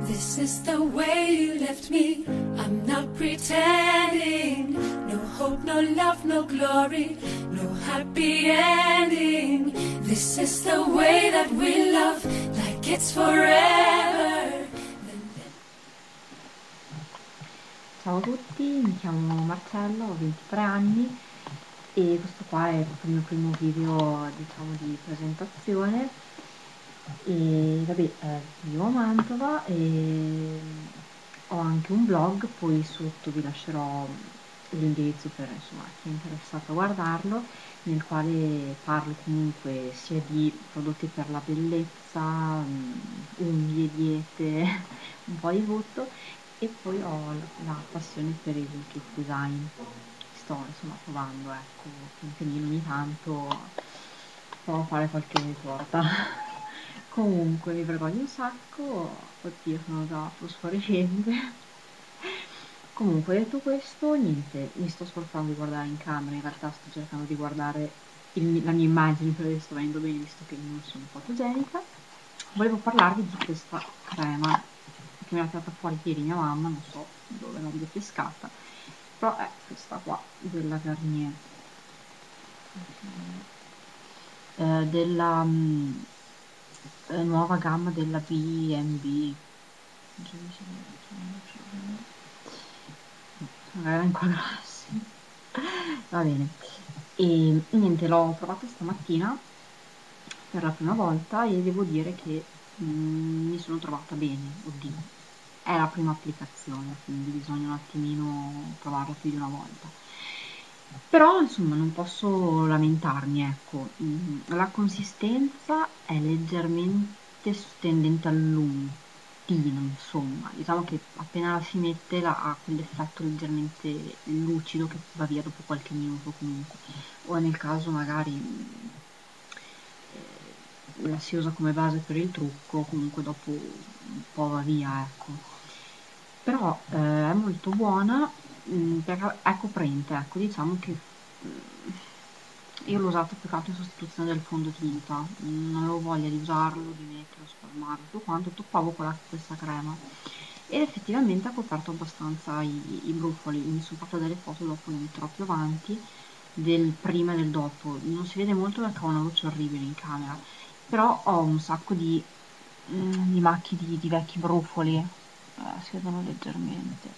This is the way you left me. I'm not pretending. No hope, no love, no glory, no happy ending. This is the way that we love, like it's forever. Ciao a tutti, mi chiamo Marcello, ho 23 anni e questo qua è il mio primo video, diciamo, di presentazione. E vabbè, vivo a Mantova e ho anche un blog, poi sotto vi lascerò l'indirizzo per, insomma, chi è interessato a guardarlo, nel quale parlo comunque sia di prodotti per la bellezza, unghie, diete, un po' di tutto, e poi ho la passione per il cake design. Sto insomma provando, ecco, pian pianino ogni tanto provo a fare qualche torta. Comunque mi vergogno un sacco, oddio sono già fosforescente. Comunque detto questo, niente, mi sto sforzando di guardare in camera, in realtà sto cercando di guardare la mia immagine per vedere se sto venendo bene visto che non sono fotogenica. Volevo parlarvi di questa crema che mi ha tirata fuori ieri mia mamma, non so dove l'abbia pescata, però è questa qua della Garnier, della nuova gamma della B&B. Magari inquadrarsi. Va bene. E niente, l'ho provata stamattina per la prima volta e devo dire che mi sono trovata bene. Oddio, è la prima applicazione, quindi bisogna un attimino provarla più di una volta. Però insomma non posso lamentarmi, ecco. La consistenza è leggermente tendente all'untino, insomma. Diciamo che appena la si mette ha quell'effetto leggermente lucido che va via dopo qualche minuto comunque. O nel caso magari la si usa come base per il trucco, comunque dopo un po' va via, ecco. Però è molto buona, perché è coprente, ecco, diciamo che io l'ho usato più che altro in sostituzione del fondotinta, non avevo voglia di usarlo, di metterlo, spalmarlo, tutto quanto, toppavo con questa crema ed effettivamente ha coperto abbastanza i brufoli. Mi sono fatta delle foto, dopo le metterò più avanti, del prima e del dopo. Non si vede molto perché ho una luce orribile in camera, però ho un sacco di macchie di vecchi brufoli, si vedono leggermente.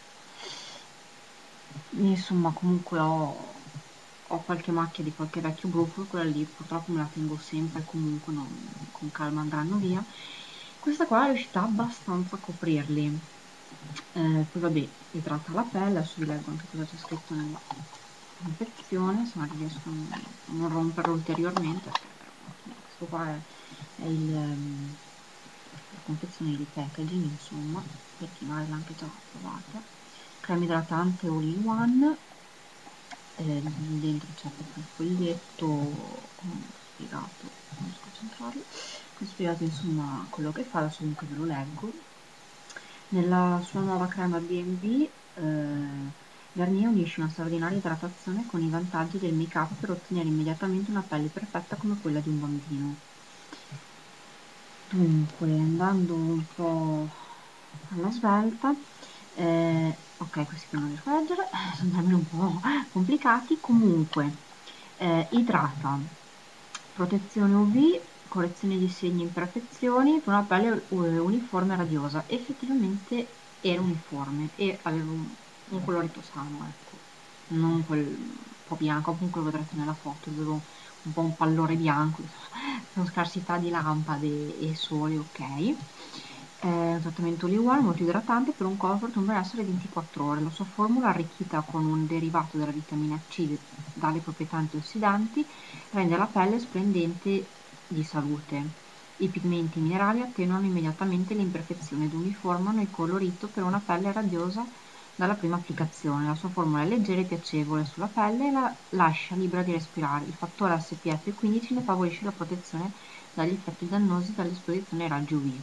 Insomma, comunque ho qualche macchia di qualche vecchio brufolo, quella lì purtroppo me la tengo sempre, comunque con calma andranno via. Questa qua è riuscita abbastanza a coprirli. Poi vabbè, idrata la pelle, adesso vi leggo anche cosa c'è scritto nella confezione, se magari riesco a non romperlo ulteriormente, questo qua è la confezione di packaging, insomma, per chi magari l'ha anche già provata. Crema idratante all in one, dentro c'è proprio il foglietto con spiegato, non riesco a centrarlo, con spiegato insomma quello che fa, adesso comunque ve lo leggo. Nella sua nuova crema B&B Garnier unisce una straordinaria idratazione con i vantaggi del make-up per ottenere immediatamente una pelle perfetta come quella di un bambino. Dunque, andando un po' alla svelta, ok, questi che non riesco a leggere, sono termini un po' complicati, comunque, idrata, protezione UV, correzione di segni e imperfezioni per una pelle uniforme e radiosa. Effettivamente era uniforme e aveva un colorito sano, ecco, non quel po' bianco, comunque lo vedrete nella foto, avevo un po' un pallore bianco, con scarsità di lampade e sole, ok. Un trattamento all in one molto idratante per un comfort e un benessere 24 ore. La sua formula, arricchita con un derivato della vitamina C dalle proprietà antiossidanti, rende la pelle splendente di salute. I pigmenti minerali attenuano immediatamente le imperfezioni ed uniformano il colorito per una pelle radiosa dalla prima applicazione. La sua formula è leggera e piacevole sulla pelle e la lascia libera di respirare. Il fattore SPF 15 ne favorisce la protezione dagli effetti dannosi dall'esposizione ai raggi UV.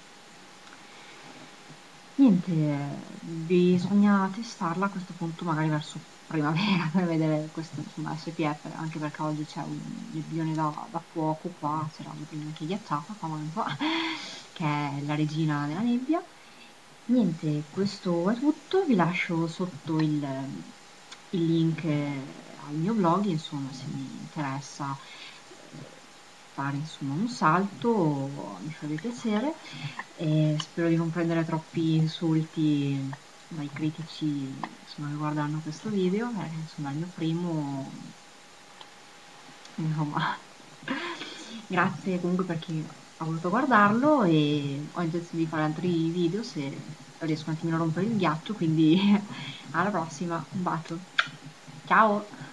Niente, bisogna testarla a questo punto magari verso primavera per vedere questo insomma SPF, anche perché oggi c'è un nebbione da fuoco qua, c'era la nebbia anche ghiacciata qua, che è la regina della nebbia. Niente, questo è tutto, vi lascio sotto il link al mio blog, insomma, se vi interessa fare insomma un salto, mi farebbe piacere, e spero di non prendere troppi insulti dai critici insomma, che guarderanno questo video, perché insomma è il mio primo, insomma, grazie comunque per chi ha voluto guardarlo e ho intenzione di fare altri video se riesco un attimino a rompere il ghiaccio, quindi alla prossima, un bacio, ciao!